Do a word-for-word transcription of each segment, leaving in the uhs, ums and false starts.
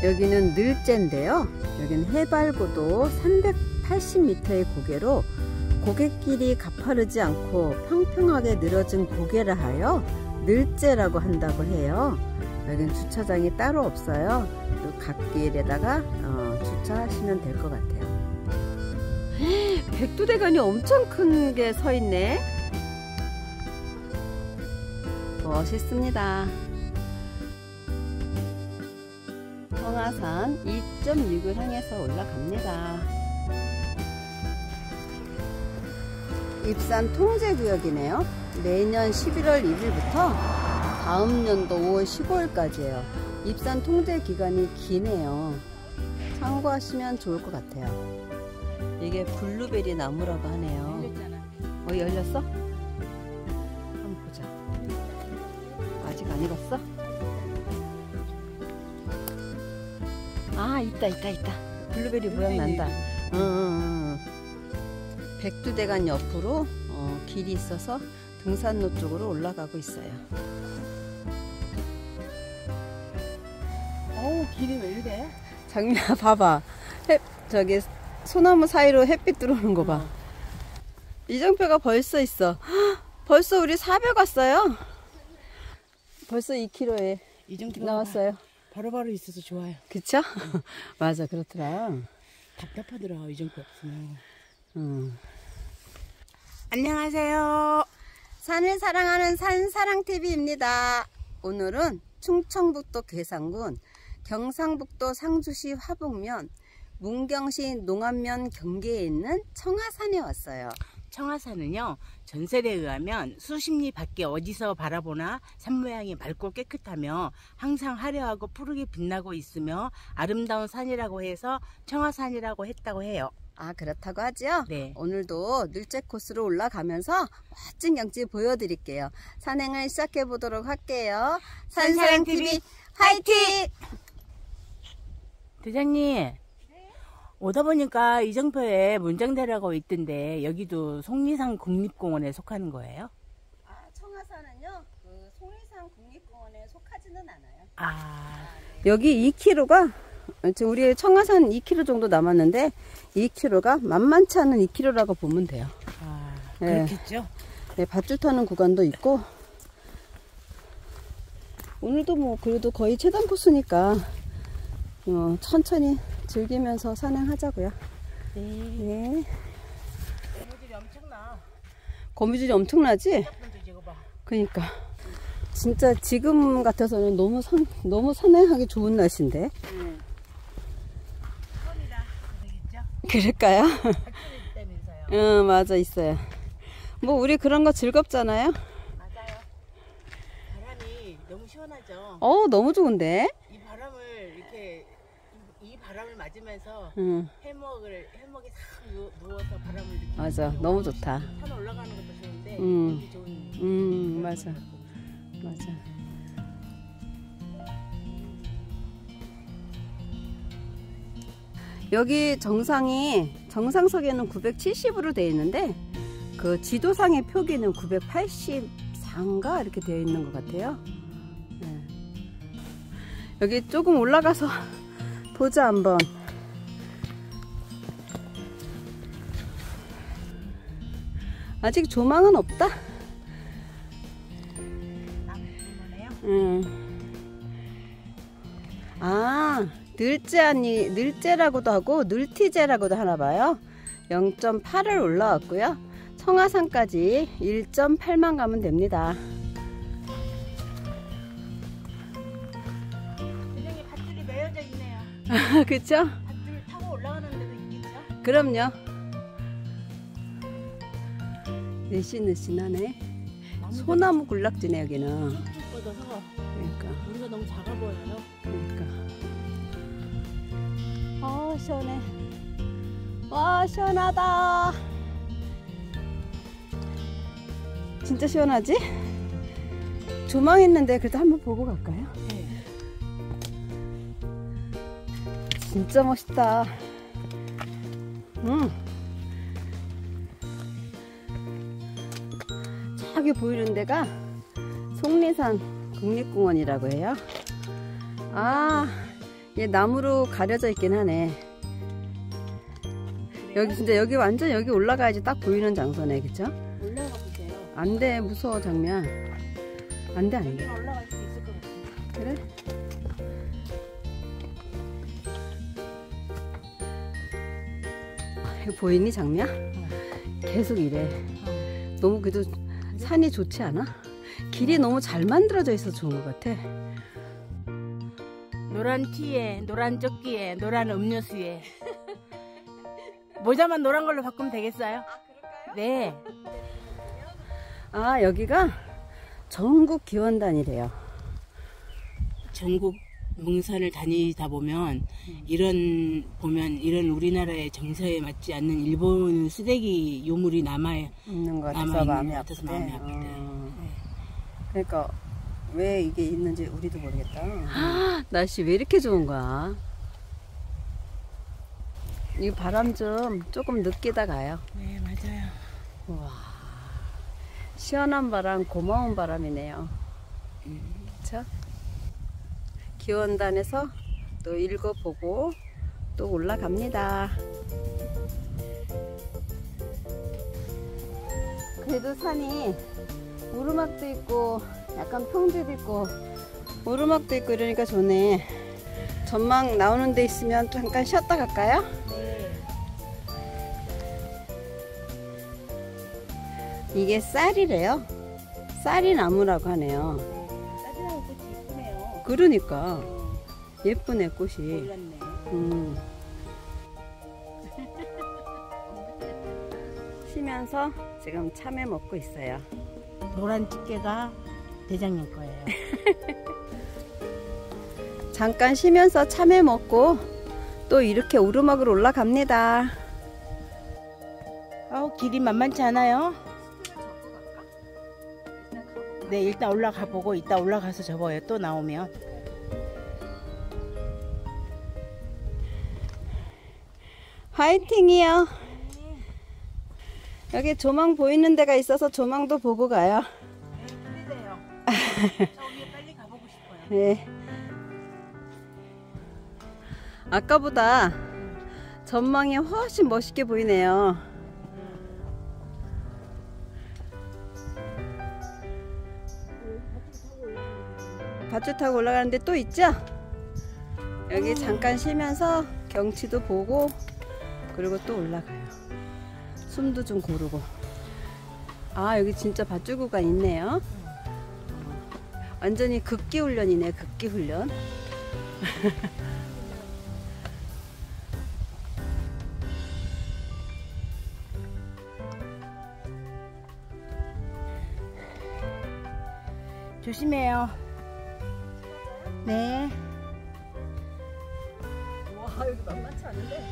여기는 늘제인데요. 여기는 해발고도 삼백팔십 미터의 고개로 고갯길이 가파르지 않고 평평하게 늘어진 고개를 하여 늘제라고 한다고 해요. 여기는 주차장이 따로 없어요. 또 갓길에다가 어, 주차하시면 될 것 같아요. 백두대간이 엄청 큰 게 서 있네. 멋있습니다. 청하산 이 점 육을 향해서 올라갑니다. 입산 통제구역이네요. 내년 십일월 일일부터 다음 연도 오월 십오일까지예요. 입산 통제 기간이 기네요. 참고하시면 좋을 것 같아요. 이게 블루베리 나무라고 하네요. 열렸잖아. 어, 열렸어? 한번 보자. 아직 안 익었어? 아, 있다 있다 있다. 블루베리 모양 난다. 응, 응, 응. 백두대간 옆으로 어, 길이 있어서 등산로 쪽으로 올라가고 있어요. 어우, 길이 왜 이래? 장미야, 봐봐. 해, 저기 소나무 사이로 햇빛 들어오는 거 봐. 어. 이정표가 벌써 있어. 헉, 벌써 우리 사백 왔어요. 벌써 이 킬로미터에 나왔어요. 바로바로 있어서 좋아요. 그쵸? 응. 맞아, 그렇더라. 답답하더라, 이정표 없으면. 응. 안녕하세요. 산을 사랑하는 산사랑티비입니다. 오늘은 충청북도 괴산군, 경상북도 상주시 화북면, 문경시 농안면 경계에 있는 청하산에 왔어요. 청하산은요, 전설에 의하면 수십 리 밖에 어디서 바라보나 산 모양이 맑고 깨끗하며 항상 화려하고 푸르게 빛나고 있으며 아름다운 산이라고 해서 청하산이라고 했다고 해요. 아, 그렇다고 하죠? 네. 오늘도 늘제 코스로 올라가면서 멋진 경치 보여드릴게요. 산행을 시작해 보도록 할게요. 산사랑티비 화이팅! 대장님, 네? 오다 보니까 이정표에 문장대라고 있던데 여기도 속리산 국립공원에 속하는 거예요? 아, 청하산은요, 그 속리산 국립공원에 속하지는 않아요. 아, 아 네. 여기 이 킬로미터가 우리 청하산 이 킬로미터 정도 남았는데 이 킬로미터가 만만치 않은 이 킬로미터라고 보면 돼요. 아, 네. 그렇겠죠? 네, 밧줄 타는 구간도 있고 오늘도 뭐 그래도 거의 최단 코스니까 어, 천천히 즐기면서 산행하자고요. 네. 네. 거미줄이 엄청나. 거미줄이 엄청나지? 그러니까 진짜 지금 같아서는 너무 선, 너무 산행하기 좋은 날씨인데. 네. 그럴까요? 있다면서요. 응, 맞아, 있어요. 뭐 우리 그런 거 즐겁잖아요. 맞아요. 바람이 너무 시원하죠. 어, 너무 좋은데. 이 바람을 이렇게 이, 이 바람을 맞으면서 응. 해먹을 해먹에 싹 누, 누워서 바람을 느끼는. 맞아, 너무 좋다. 산 올라가는 것도 좋은데 음. 이게 좋은. 음, 맞아, 맞아. 여기 정상이 정상석에는 구백칠십으로 되어 있는데 그 지도상의 표기는 구백팔십사인가 이렇게 되어 있는 것 같아요. 네. 여기 조금 올라가서 보자 한번. 아직 조망은 없다. 음. 아, 늘제 아니 늘제라고도 하고 늘티제라고도 하나봐요. 영 점 팔을 올라왔고요. 청하산까지 일 점 팔만 가면 됩니다. 굉장히 밧줄이 매여져 있네요. 그쵸? 밧줄 타고 올라가는 데도 있겠죠? 그럼요. 느씬느씬하네. 소나무 군락지네 여기는. 쭉 뻗어서 그러니까. 우리가 너무 작아 보여요. 그러니까. 아, 시원해. 와, 시원하다. 진짜 시원하지? 조망했는데 그래도 한번 보고 갈까요? 네. 진짜 멋있다. 음. 저기 보이는 데가 속리산 국립공원이라고 해요. 아, 얘 나무로 가려져 있긴 하네. 여기 진짜 여기 완전 여기 올라가야지 딱 보이는 장소네, 그쵸? 올라가 보세요. 안 돼, 무서워 장미야. 안 돼, 안 돼. 올라갈 수 있을 것 같아. 그래? 이거 보이니 장미야? 어. 계속 이래. 어. 너무 그래도 산이 좋지 않아? 길이 너무 잘 만들어져 있어서 좋은 것 같아. 노란 티에, 노란 조끼에, 노란 음료수에. 모자만 노란 걸로 바꾸면 되겠어요? 아, 그럴까요? 네. 아, 여기가 전국 기원단이래요. 전국 뭉산을 다니다 보면 음. 이런 보면 이런 우리나라의 정서에 맞지 않는 일본 쓰레기 요물이 남아 있는 것 같아서 남아 마음이 있는 것 같아서 아프대. 마음이 아프대. 어. 네. 그러니까 왜 이게 있는지 우리도 모르겠다. 날씨 왜 이렇게 좋은 거야? 이 바람 좀 조금 느끼다 가요. 네, 맞아요. 우와, 시원한 바람, 고마운 바람이네요. 음. 그쵸? 기원단에서 또 읽어보고 또 올라갑니다. 그래도 산이 오르막도 있고 약간 평지도 있고 오르막도 있고 이러니까 좋네. 전망 나오는 데 있으면 잠깐 쉬었다 갈까요? 네. 이게 쌀이래요. 쌀이 나무라고 하네요. 쌀이랑 꽃이 이쁘네요. 그러니까 어. 예쁘네 꽃이. 몰랐네. 음. 쉬면서 지금 참외 먹고 있어요. 노란 집게가 대장님 거예요. 잠깐 쉬면서 참외 먹고 또 이렇게 오르막으로 올라갑니다. 아우, 길이 만만치 않아요. 네, 일단 올라가 보고 이따 올라가서 접어요. 또 나오면. 화이팅이요. 여기 조망 보이는 데가 있어서 조망도 보고 가요. 네, 그래요. 저 위에 빨리 가보고 싶어요. 네. 아까보다 전망이 훨씬 멋있게 보이네요. 밧줄 타고 올라가는데 또 있죠? 여기 잠깐 쉬면서 경치도 보고 그리고 또 올라가요. 숨도 좀 고르고. 아, 여기 진짜 밧줄 구간 있네요. 완전히 극기 훈련이네, 극기 훈련. 조심해요. 네. 와, 여기 만만치 않은데?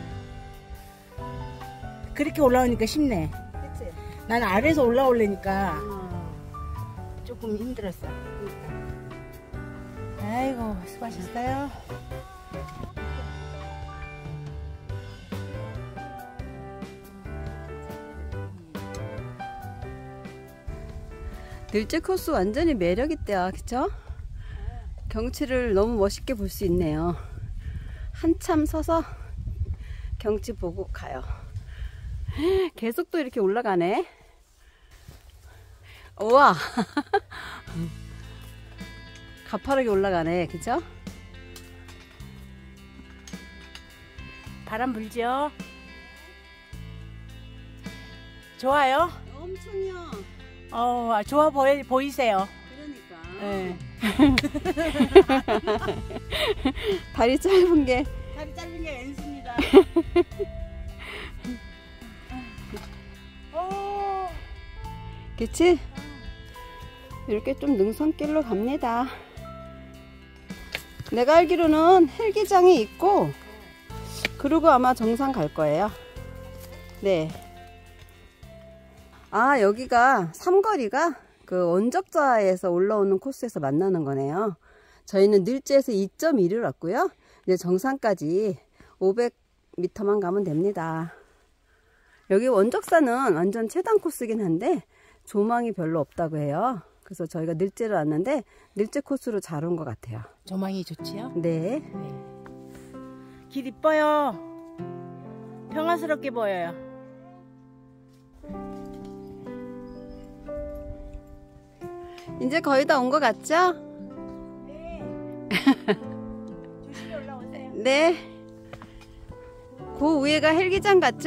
그렇게 올라오니까 쉽네. 그치? 난 아래에서 올라오려니까 어. 조금 힘들었어. 아이고, 수고하셨어요. 늘제 코스 완전히 매력있대요, 그쵸? 경치를 너무 멋있게 볼 수 있네요. 한참 서서 경치 보고 가요. 계속 또 이렇게 올라가네. 우와. 가파르게 올라가네, 그쵸? 바람 불죠? 좋아요? 엄청요. 어, 좋아 보이, 보이세요. 그러니까. 네. 다리 짧은 게. 다리 짧은 게 왼수입니다. 오. 그치? 이렇게 좀 능선길로 갑니다. 내가 알기로는 헬기장이 있고 그리고 아마 정상 갈 거예요. 네. 아, 여기가 삼거리가 그 원적자에서 올라오는 코스에서 만나는 거네요. 저희는 늘제에서 이 점 일을 왔고요. 이제 정상까지 오백 미터만 가면 됩니다. 여기 원적사는 완전 최단 코스긴 한데 조망이 별로 없다고 해요. 그래서 저희가 늘제로 왔는데 늘제 코스로 잘 온 것 같아요. 조망이 좋지요? 네. 네. 길 이뻐요. 평화스럽게 보여요. 이제 거의 다 온 것 같죠? 네. 조심히 올라오세요. 네. 그 위에가 헬기장 같죠?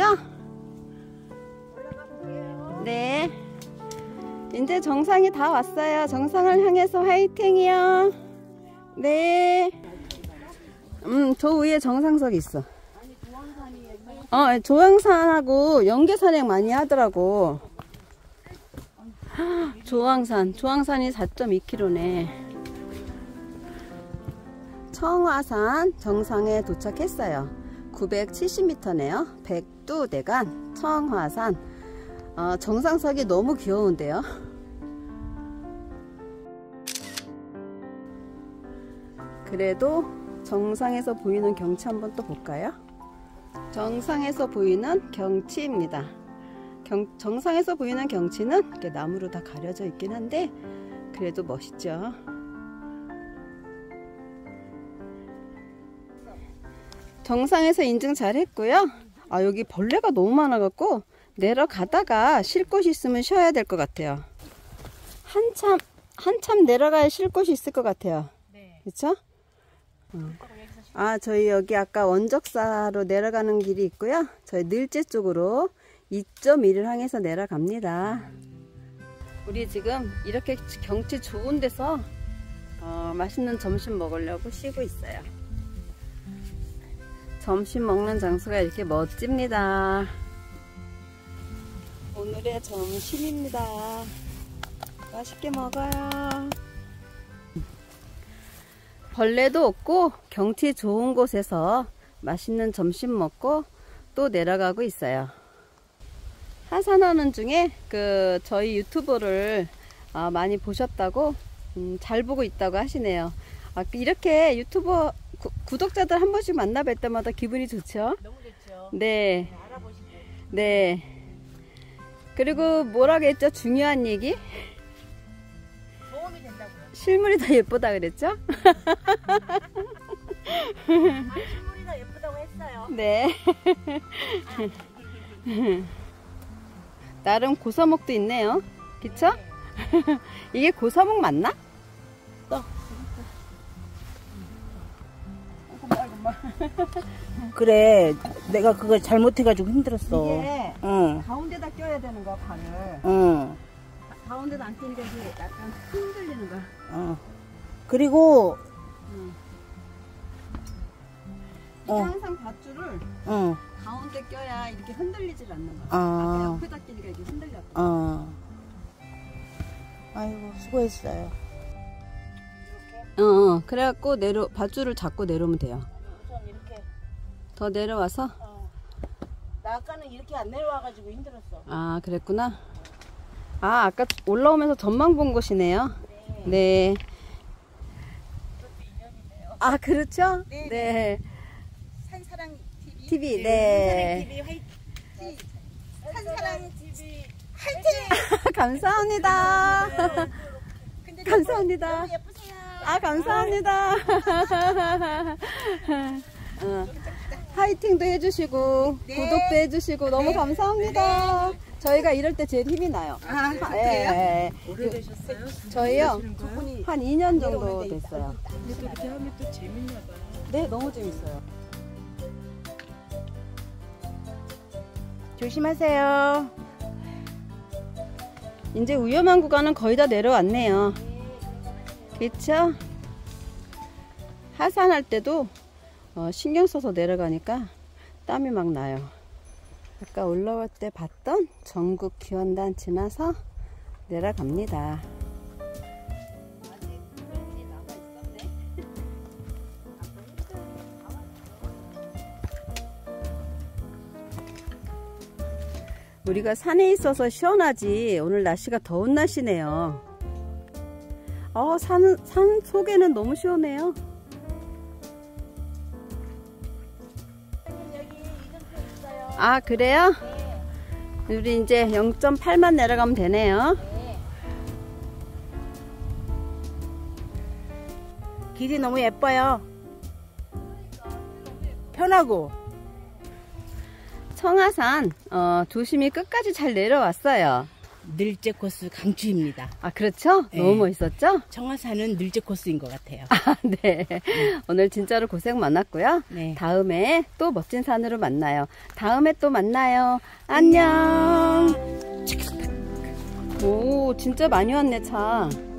올라가 볼게요. 네. 이제 정상이 다 왔어요. 정상을 향해서 화이팅이요. 네. 음, 저 위에 정상석이 있어. 아니, 조항산이 어, 조항산하고 연계산행 많이 하더라고. 조항산, 조항산이 사 점 이 킬로미터네. 청화산 정상에 도착했어요. 구백칠십 미터네요. 백두대간 청화산. 어, 정상석이 너무 귀여운데요. 그래도 정상에서 보이는 경치 한번 또 볼까요? 정상에서 보이는 경치입니다. 경, 정상에서 보이는 경치는 이렇게 나무로 다 가려져 있긴 한데 그래도 멋있죠. 정상에서 인증 잘 했고요. 아, 여기 벌레가 너무 많아 갖고 내려가다가 쉴 곳이 있으면 쉬어야 될 것 같아요. 한참 한참 내려가야 쉴 곳이 있을 것 같아요. 네. 그렇죠? 어. 아, 저희 여기 아까 원적사로 내려가는 길이 있고요. 저희 늘제 쪽으로 이 점 일을 향해서 내려갑니다. 우리 지금 이렇게 경치 좋은 데서 어, 맛있는 점심 먹으려고 쉬고 있어요. 점심 먹는 장소가 이렇게 멋집니다. 오늘의 점심입니다. 맛있게 먹어요. 벌레도 없고 경치 좋은 곳에서 맛있는 점심 먹고 또 내려가고 있어요. 하산하는 중에 그 저희 유튜브를 아, 많이 보셨다고 음, 잘 보고 있다고 하시네요. 아, 이렇게 유튜버 구, 구독자들 한 번씩 만나 뵐 때마다 기분이 좋죠? 너무 좋죠. 네. 네, 알아보시고. 네. 그리고 뭐라고 했죠? 중요한 얘기? 도움이 된다고요. 실물이 더 예쁘다 그랬죠? 아, 실물이 더 예쁘다고 했어요. 네. 나름 고사목도 있네요. 그쵸? 네. 이게 고사목 맞나? 또. 그래, 내가 그걸 잘못해가지고 힘들었어. 이게 응. 가운데다 껴야 되는 거야, 발을. 응. 가운데다 안 끼니까 이게 약간 흔들리는 거야. 어. 그리고, 응. 이게 어. 항상 밧줄을 응. 가운데 껴야 이렇게 흔들리질 않는 거야. 아. 아까 옆에다 끼니까 이게 흔들렸다. 어. 아이고, 수고했어요. 어, 어. 그래갖고 내려, 밧줄을 잡고 내려오면 돼요. 우선 이렇게. 더 내려와서. 어. 나 아까는 이렇게 안 내려와가지고 힘들었어. 아, 그랬구나. 아, 아까 올라오면서 전망 본 곳이네요. 네. 네. 그것도 인연이네요. 아, 그렇죠? 네. 네. 산사랑 티비. 티비, 네. 산사랑 티비 화이팅. 산사랑 티비 화이팅. 감사합니다. 근데 감사합니다. 너무 예쁘세요. 아, 감사합니다. 어, 화이팅도 해주시고, 네. 구독도 해주시고, 너무 네. 감사합니다. 저희가 이럴 때 제일 힘이 나요. 아, 예, 예. 오래되셨어요? 저희요? 저분이 한 이 년 정도 됐어요. 근데 또 이렇게 하면 또 재밌나 봐. 네, 너무 재밌어요. 조심하세요. 이제 위험한 구간은 거의 다 내려왔네요. 그쵸? 하산할 때도 어, 신경 써서 내려가니까 땀이 막 나요. 아까 올라올 때 봤던 전국 기원단 지나서 내려갑니다. 우리가 산에 있어서 시원하지 오늘 날씨가 더운 날씨네요. 어, 산, 산 속에는 너무 시원해요. 여기 이정표 있어요. 아, 그래요? 네. 우리 이제 영 점 팔만 내려가면 되네요. 네. 길이 너무 예뻐요. 편하고. 청하산 어, 조심히 끝까지 잘 내려왔어요. 늘제 코스 강추입니다. 아, 그렇죠? 네. 너무 멋있었죠? 청하산은 늘제 코스인 것 같아요. 아, 네. 네. 오늘 진짜로 고생 많았고요. 네. 다음에 또 멋진 산으로 만나요. 다음에 또 만나요. 안녕. 오, 진짜 많이 왔네, 차.